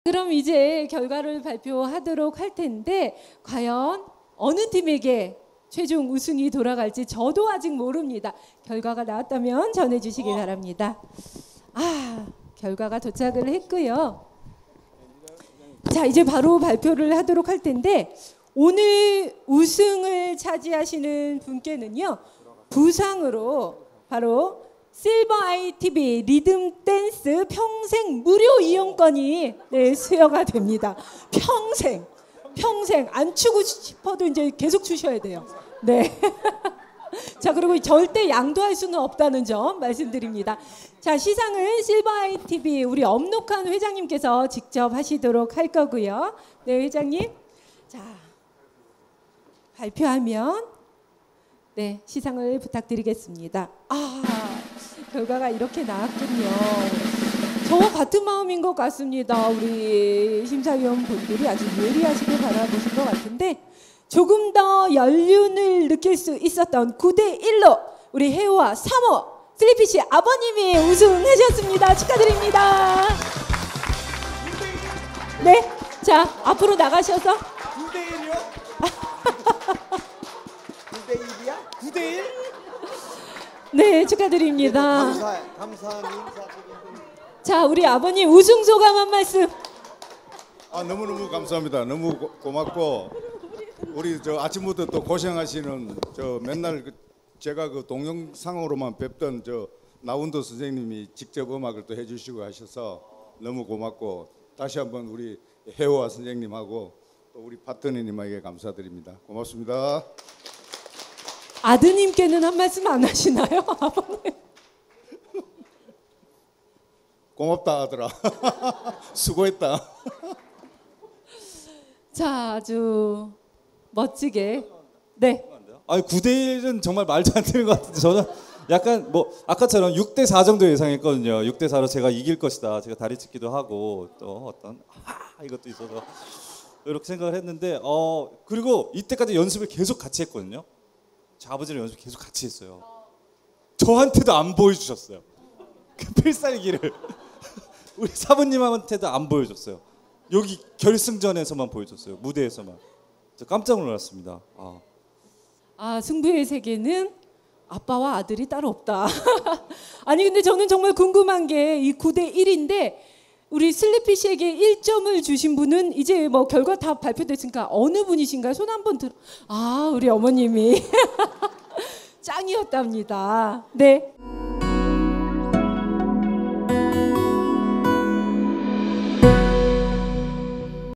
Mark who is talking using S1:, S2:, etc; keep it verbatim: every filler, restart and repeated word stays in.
S1: 그럼 이제 결과를 발표하도록 할 텐데 과연 어느 팀에게 최종 우승이 돌아갈지 저도 아직 모릅니다. 결과가 나왔다면 전해주시기 바랍니다. 아, 결과가 도착을 했고요. 자, 이제 바로 발표를 하도록 할 텐데 오늘 우승을 차지하시는 분께는요, 부상으로 바로 실버 아이티비 리듬 댄스 평생 무료 이용권이 네, 수여가 됩니다. 평생, 평생 안 추고 싶어도 이제 계속 추셔야 돼요. 네. 자, 그리고 절대 양도할 수는 없다는 점 말씀드립니다. 자, 시상은 실버 아이티비 우리 엄록한 회장님께서 직접 하시도록 할 거고요. 네, 회장님. 자, 발표하면 네, 시상을 부탁드리겠습니다. 아, 결과가 이렇게 나왔군요. 저와 같은 마음인 것 같습니다. 우리 심사위원분들이 아주 예리하시게 바라보신 것 같은데 조금 더 연륜을 느낄 수 있었던 구 대 일로 우리 혜호와 삼호 슬리피씨 아버님이 우승하셨습니다. 축하드립니다. 네, 자 앞으로 나가셔서
S2: 구 대 일이요? 구 대 일이야? 구 대 일?
S1: 네, 축하드립니다.
S2: 감사, 감사한 인사드립니다.
S1: 자, 우리 아버님 우승 소감 한 말씀.
S3: 아, 너무너무 감사합니다. 너무 고, 고맙고 우리 저 아침부터 또 고생하시는 저 맨날 그 제가 그 동영상으로만 뵙던 저 나운도 선생님이 직접 음악을 또 해주시고 하셔서 너무 고맙고 다시 한번 우리 혜호아 선생님하고 또 우리 파트너님에게 감사드립니다. 고맙습니다.
S1: 아드님께는 한 말씀 안 하시나요, 아버님?
S3: 고맙다 아들아. 수고했다.
S1: 자, 아주 멋지게. 네.
S4: 아니 구 대 일은 정말 말도 안 되는 것 같은데 저는 약간 뭐 아까처럼 육 대 사 정도 예상했거든요. 육 대 사로 제가 이길 것이다. 제가 다리 찢기도 하고 또 어떤 아 이것도 있어서 이렇게 생각을 했는데 어 그리고 이때까지 연습을 계속 같이 했거든요. 제 아버지랑 연습 계속 같이 했어요. 저한테도 안 보여주셨어요. 그 필살기를 우리 사부님한테도 안 보여줬어요. 여기 결승전에서만 보여줬어요. 무대에서만. 저 깜짝 놀랐습니다. 아.
S1: 아, 승부의 세계는 아빠와 아들이 따로 없다. 아니 근데 저는 정말 궁금한 게 이 구 대 일인데 우리 슬리피 씨에게 일 점을 주신 분은 이제 뭐 결과 다 발표됐으니까 어느 분이신가요? 손 한번 들어. 아, 우리 어머님이 짱이었답니다. 네.